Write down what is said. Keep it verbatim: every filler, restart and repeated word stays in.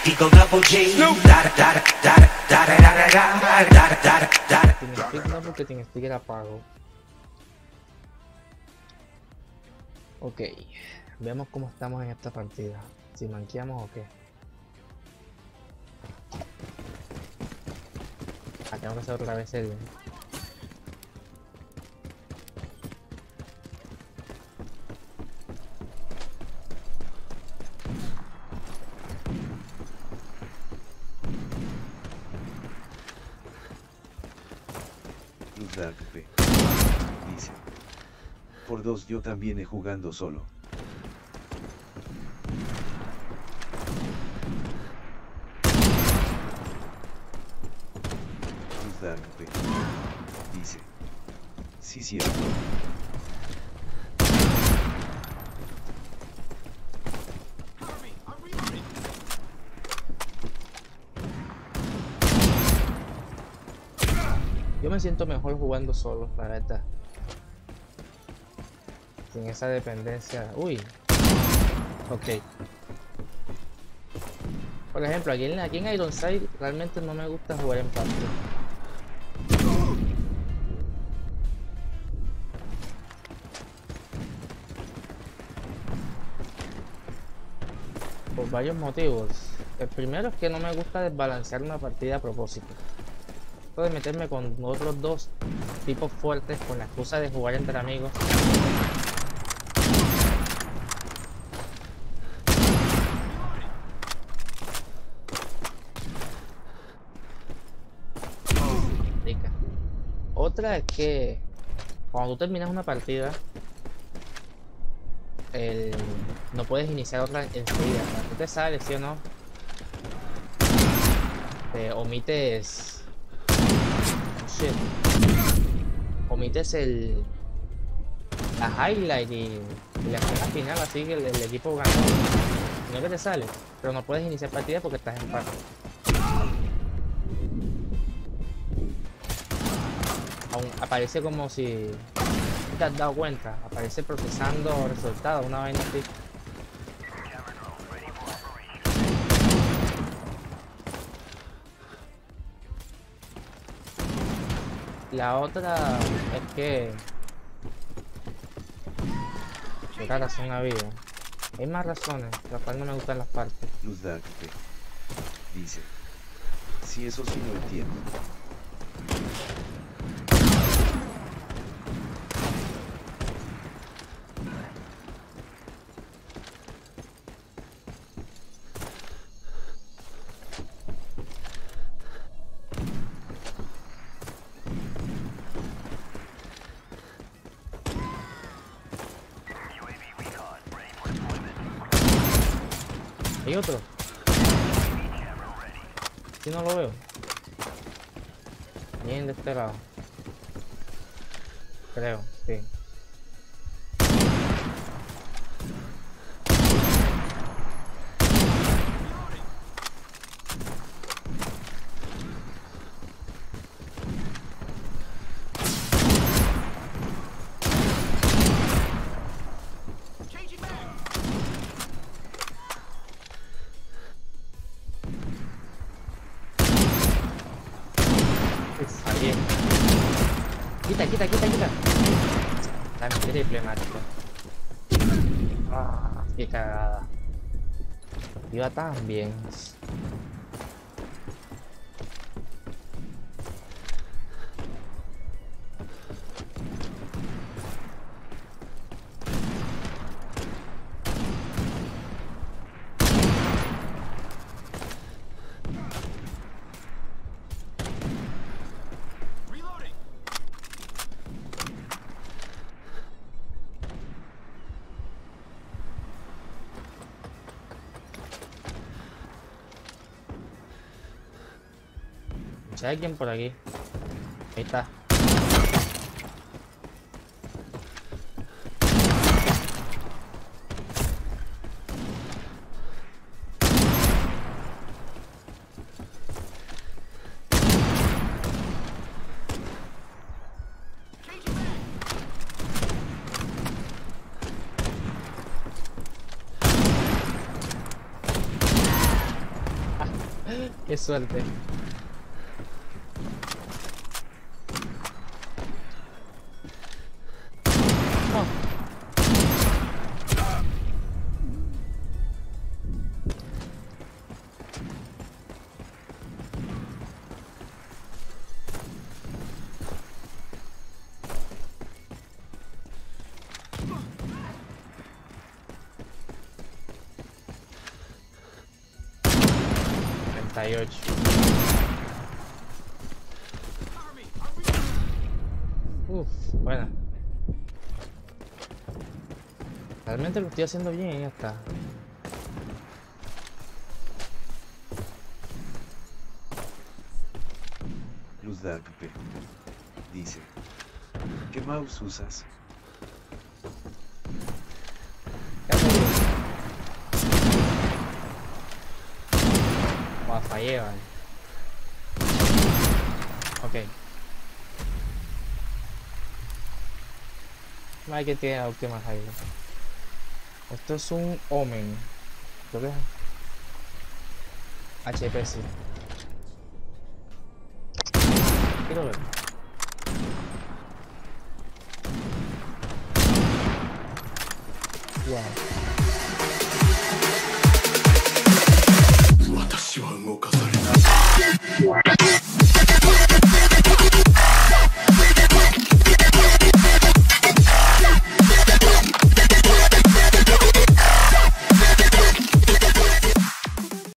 Eagle Double G. Da da da da da da da da da da da. TeamSpeak no, porque TeamSpeak era pago. Ok, veamos cómo estamos en esta partida. Si manqueamos o qué. Ah, tengo que hacer otra vez el... Dark P. Dice. Por dos yo también he jugando solo. Dark P. Dice. Sí, cierto. Yo me siento mejor jugando solo, la verdad. Sin esa dependencia. Uy. Ok. Por ejemplo, aquí en, aquí en Ironside realmente no me gusta jugar en party. Por varios motivos. El primero es que no me gusta desbalancear una partida a propósito. De meterme con otros dos tipos fuertes con la excusa de jugar entre amigos. Rica. Otra es que cuando tú terminas una partida, el... no puedes iniciar otra enseguida. Tú te sales, ¿sí o no? Te omites... Shit. Omites el la highlight y, y la escena final, así que el, el equipo ganó. No es que te sale, pero no puedes iniciar partida porque estás en empate. Aún aparece como si no te has dado cuenta, aparece procesando resultados, una vaina así. La otra es que... ¿Qué otra razón ha habido? Hay más razones, por las cuales no me gustan las partes. Luz Dark P. Dice. Si eso sí lo entiendo. ¿Hay otro? Si no lo veo. Bien de este lado. Creo, sí. Bien. Quita, quita, quita, quita. Dame triple, macho. Ah, qué cagada. Iba tan bien. Si hay alguien por aquí. Ahí está. Qué suerte. Oh. treinta y ocho. Uf, bueno. Realmente lo estoy haciendo bien y ya está. Luz Dark P. Dice. ¿Qué mouse usas? Ya te digo. Buah, fallé, vale. Ok. No hay que tiene la última raíz. Esto es un Omen. Creo que es H P, sí. Quiero ver. Wow.